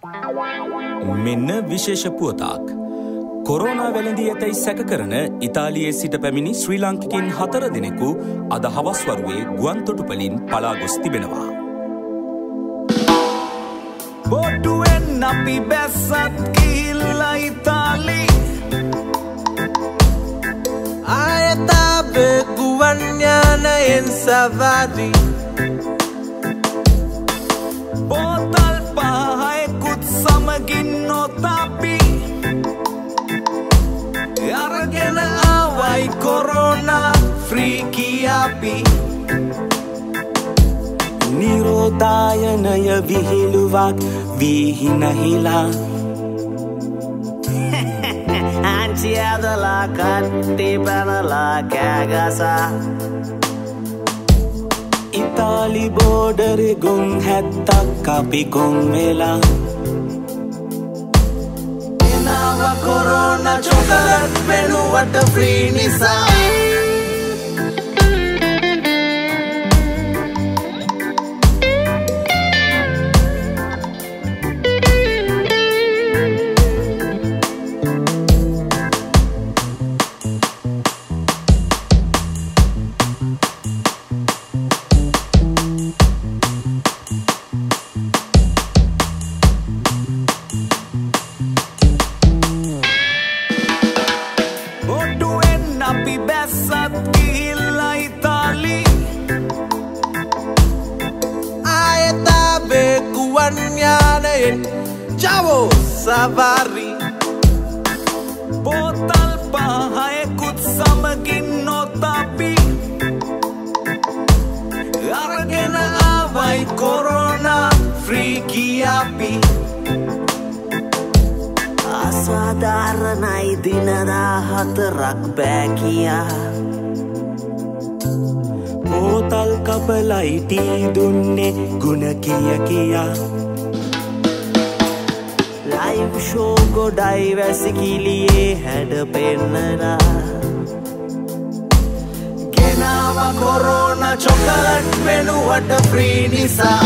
මෙන්න විශේෂ පුවතක්. කොරෝනා වැළඳී ඇතැයි සැක කරන ඉතාලියේ සිට පැමිණි ශ්‍රී ලාංකිකයින් 4 දෙනෙකු අද හවස් වරුවේ ගුවන්තොටුපළින් පලා ගොස් තිබෙනවා. බොටුවෙන් අපි බැස්සත් ගිහිල්ලා ඉතාලි ආයෙත් ආවේ ගුවන් යානයෙන් සවාරි බෝතල් පහයකුත් සමගින් නොතපි අරගෙන ආවයි කොරෝනා ෆ්‍රී කියාපි නිරෝධායනය විහිළුවක් විහිනහිලා ආංචි ඇදලා කට්ටි පැනලා කෑගසා ඉතාලි බෝඩරේ ගොන් 70ක් අපි ගොන් වෙලා එනව කොරෝනා චොකලට් වෙනුවට ෆ්‍රී නිසා අපි බැස්සත් ගිහිල්ලා ඉතාලි ආයෙත් ආවේ ගුවන් යානයෙන් ජවෝ සවාරි බෝතල් පහයකුත් සමගින් නොතපි අරගෙන ආවයි කොරෝනා ෆ්‍රී කියාපි අසාධාරණයි දින 14ක් බෑ කියා බෝතල් කපලයි ටී දුන්නේ ගුණ කියා ලයිව් ෂෝ ගොඩයි වැසිකිළියේ හැඩ පෙන්නලා ගෙනාව කොරෝනා චොකලට් වෙනුවට ෆ්‍රී නිසා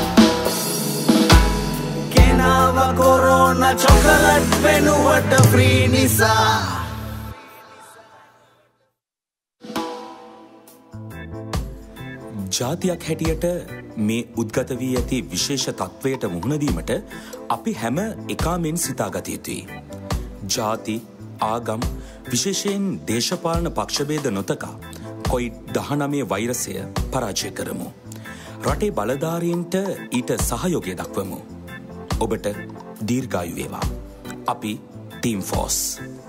කොරෝනා චොකලට් වෙනුවට ෆ්‍රී නිසා ජාතියක් හැටියට මේ උද්ගත වී ඇති විශේෂ තත්වයට මුහුණ දීමට අපි හැම එකාමෙන් සිතාගත යුතුයි. ජාති, ආගම්, විශේෂයෙන් දේශපාලන පක්ෂභේද නොතකා COVID-19 වෛරසය පරාජය කරමු. රටේ බලධාරීන්ට ඊට සහයෝගය දක්වමු. ඔබට දීර්ඝායු වේවා. අපි ටීම් ෆෝස්